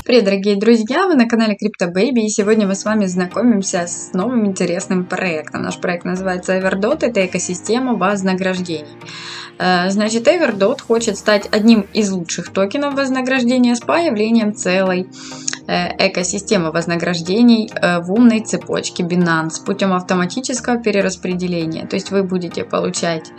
Привет, дорогие друзья! Вы на канале CryptoBaby, и сегодня мы с вами знакомимся с новым интересным проектом. Наш проект называется Everdot, это экосистема вознаграждений. Значит, Everdot хочет стать одним из лучших токенов вознаграждения с появлением целой экосистемы вознаграждений в умной цепочке Binance путем автоматического перераспределения. То есть вы будете получать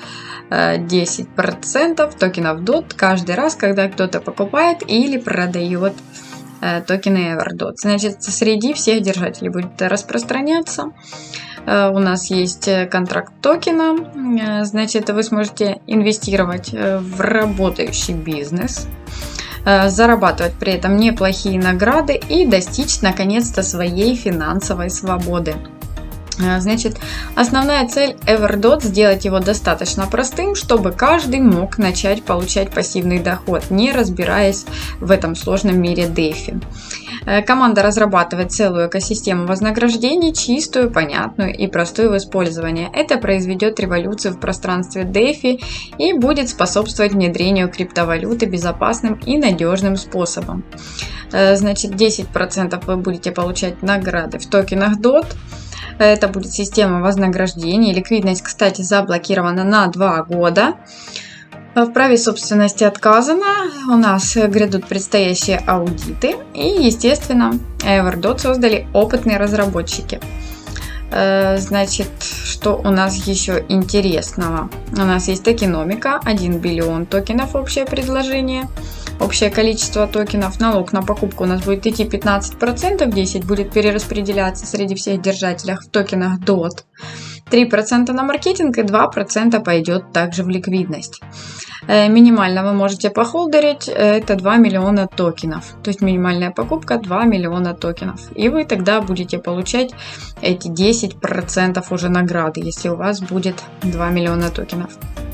10% токенов DOT каждый раз, когда кто-то покупает или продает токены Everdot. Значит, среди всех держателей будет распространяться. У нас есть контракт токена. Значит, вы сможете инвестировать в работающий бизнес, зарабатывать при этом неплохие награды и достичь наконец-то своей финансовой свободы. Значит, основная цель Everdot — сделать его достаточно простым, чтобы каждый мог начать получать пассивный доход, не разбираясь в этом сложном мире DeFi. Команда разрабатывает целую экосистему вознаграждений, чистую, понятную и простую в использовании. Это произведет революцию в пространстве DeFi и будет способствовать внедрению криптовалюты безопасным и надежным способом. Значит, 10% вы будете получать награды в токенах DOT. Это будет система вознаграждений. Ликвидность, кстати, заблокирована на 2 года. В праве собственности отказано. У нас грядут предстоящие аудиты. И, естественно, Everdot создали опытные разработчики. Значит, что у нас еще интересного? У нас есть токеномика, 1 биллион токенов общее предложение. Общее количество токенов, налог на покупку у нас будет идти 15%, 10% будет перераспределяться среди всех держателей в токенах DOT, 3% на маркетинг и 2% пойдет также в ликвидность. Минимально вы можете похолдерить, это 2 миллиона токенов, то есть минимальная покупка 2 миллиона токенов. И вы тогда будете получать эти 10% уже награды, если у вас будет 2 миллиона токенов.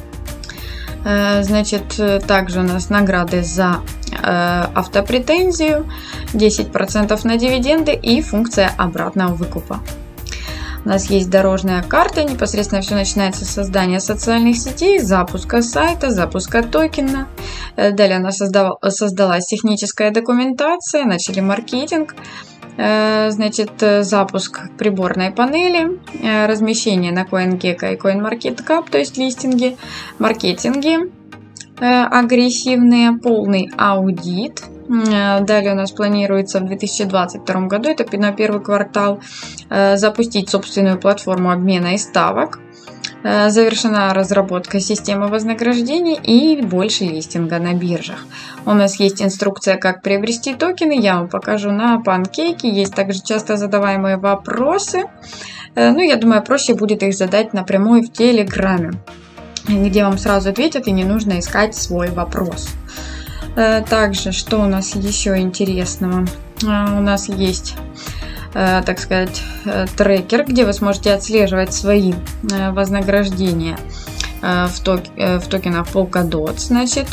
Значит, также у нас награды за автопретензию, 10% на дивиденды и функция обратного выкупа. У нас есть дорожная карта, непосредственно все начинается с создания социальных сетей, запуска сайта, запуска токена. Далее у нас создалась техническая документация, начали маркетинг. Значит, запуск приборной панели, размещение на CoinGecko и CoinMarketCap, то есть листинги, маркетинги агрессивные, полный аудит. Далее у нас планируется в 2022 году, это на первый квартал, запустить собственную платформу обмена и ставок. Завершена разработка системы вознаграждений и больше листинга на биржах. У нас есть инструкция, как приобрести токены. Я вам покажу на панкейке. Есть также часто задаваемые вопросы. Ну, я думаю, проще будет их задать напрямую в Телеграме, где вам сразу ответят и не нужно искать свой вопрос. Также, что у нас еще интересного? У нас есть, так сказать, трекер, где вы сможете отслеживать свои вознаграждения в токенах Polkadot. Значит,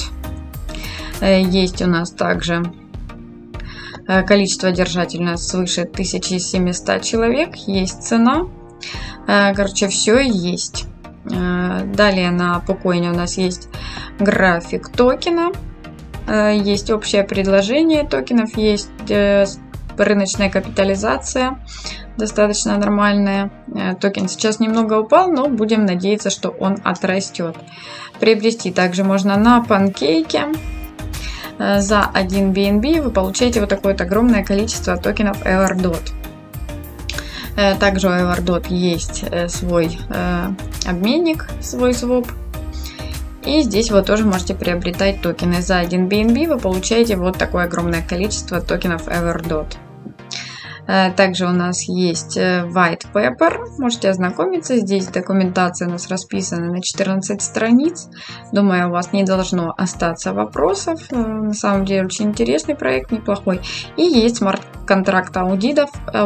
есть у нас также количество держателей у нас свыше 1700 человек, есть цена. Короче, все есть. Далее на Pocoin у нас есть график токена, есть общее предложение токенов, есть рыночная капитализация достаточно нормальная. Токен сейчас немного упал, но будем надеяться, что он отрастет. Приобрести также можно на панкейке. За 1 BNB вы получаете вот такое вот огромное количество токенов Everdot. Также у Everdot есть свой обменник, свой своп. И здесь вы тоже можете приобретать токены. За 1 BNB вы получаете вот такое огромное количество токенов Everdot. Также у нас есть white paper, можете ознакомиться. Здесь документация у нас расписана на 14 страниц. Думаю, у вас не должно остаться вопросов. На самом деле очень интересный проект, неплохой. И есть смарт-контракт аудитов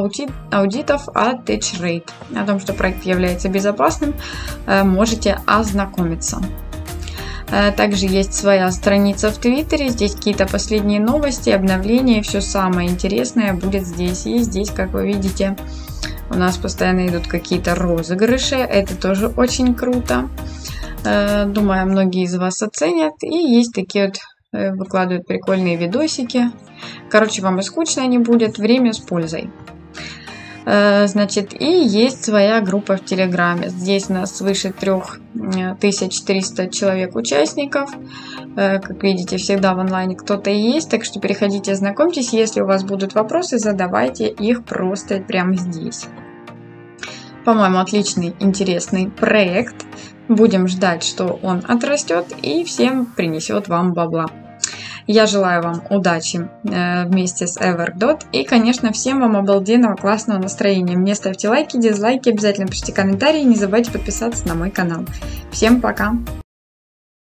от TechRate. О том, что проект является безопасным, можете ознакомиться. Также есть своя страница в Твиттере, здесь какие-то последние новости, обновления, все самое интересное будет здесь. И здесь, как вы видите, у нас постоянно идут какие-то розыгрыши, это тоже очень круто. Думаю, многие из вас оценят. И есть такие вот выкладывают прикольные видосики. Короче, вам и скучно не будет, время с пользой. Значит, и есть своя группа в Телеграме. Здесь у нас свыше 3300 человек участников. Как видите, всегда в онлайне кто-то есть, так что переходите, знакомьтесь. Если у вас будут вопросы, задавайте их просто прямо здесь. По-моему, отличный, интересный проект. Будем ждать, что он отрастет и всем принесет вам бабла. Я желаю вам удачи вместе с Everdot и, конечно, всем вам обалденного классного настроения. Мне ставьте лайки, дизлайки, обязательно пишите комментарии, не забывайте подписаться на мой канал. Всем пока!